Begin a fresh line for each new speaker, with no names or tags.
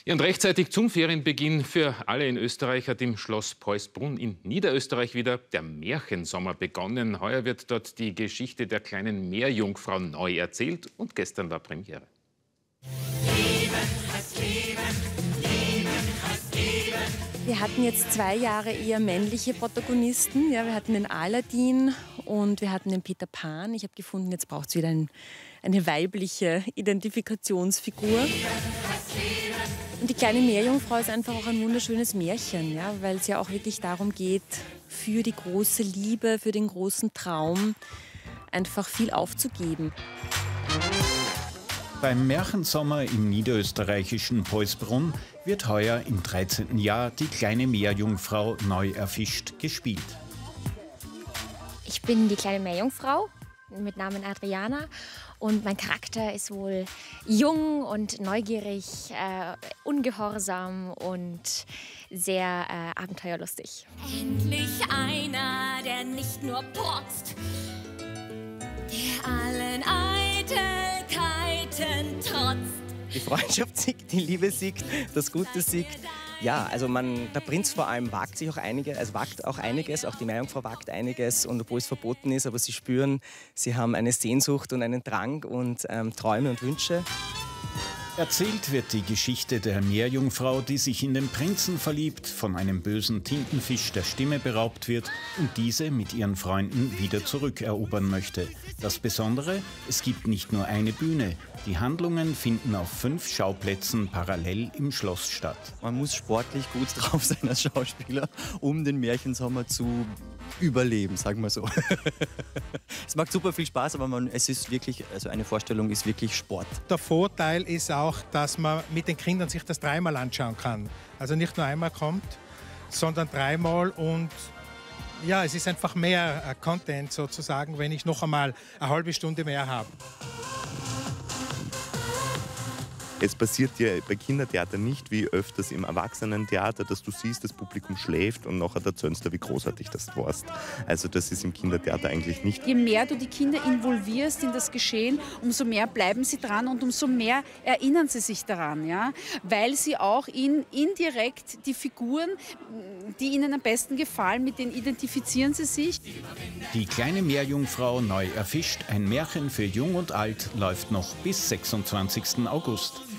Ja, und rechtzeitig zum Ferienbeginn für alle in Österreich hat im Schloss Peusbrunn in Niederösterreich wieder der Märchensommer begonnen. Heuer wird dort die Geschichte der kleinen Meerjungfrau neu erzählt und gestern war Premiere.
Wir hatten jetzt 2 Jahre eher männliche Protagonisten. Ja, wir hatten den Aladdin und wir hatten den Peter Pan. Ich habe gefunden, jetzt braucht es wieder eine weibliche Identifikationsfigur. Und die kleine Meerjungfrau ist einfach auch ein wunderschönes Märchen, ja, weil es ja auch wirklich darum geht, für die große Liebe, für den großen Traum einfach viel aufzugeben.
Beim Märchensommer im niederösterreichischen Peusbrunn wird heuer im 13. Jahr die kleine Meerjungfrau neu erfischt gespielt.
Ich bin die kleine Meerjungfrau mit Namen Adriana und mein Charakter ist wohl jung und neugierig, ungehorsam und sehr abenteuerlustig.
Endlich einer, der nicht nur protzt, der allen Eitelkeiten trotzt.
Die Freundschaft siegt, die Liebe siegt, das Gute siegt. Ja, also der Prinz vor allem wagt sich auch einiges, auch die Meerjungfrau wagt einiges, und obwohl es verboten ist, aber sie spüren, sie haben eine Sehnsucht und einen Drang und Träume und Wünsche.
Erzählt wird die Geschichte der Meerjungfrau, die sich in den Prinzen verliebt, von einem bösen Tintenfisch der Stimme beraubt wird und diese mit ihren Freunden wieder zurückerobern möchte. Das Besondere, es gibt nicht nur eine Bühne. Die Handlungen finden auf 5 Schauplätzen parallel im Schloss statt.
Man muss sportlich gut drauf sein als Schauspieler, um den Märchensommer zu überleben, sagen wir so. Es macht super viel Spaß, aber es ist wirklich, also eine Vorstellung ist wirklich Sport.
Der Vorteil ist auch, dass man mit den Kindern sich das 3-mal anschauen kann. Also nicht nur einmal kommt, sondern 3-mal, und ja, es ist einfach mehr Content sozusagen, wenn ich noch einmal eine halbe Stunde mehr habe.
Es passiert ja bei Kindertheater nicht wie öfters im Erwachsenentheater, dass du siehst, das Publikum schläft und nachher erzählst du, wie großartig das warst. Also das ist im Kindertheater eigentlich nicht.
Je mehr du die Kinder involvierst in das Geschehen, umso mehr bleiben sie dran und umso mehr erinnern sie sich daran, ja? Weil sie auch indirekt die Figuren, die ihnen am besten gefallen, mit denen identifizieren sie sich.
Die kleine Meerjungfrau neu erfischt, ein Märchen für Jung und Alt, läuft noch bis 26. August.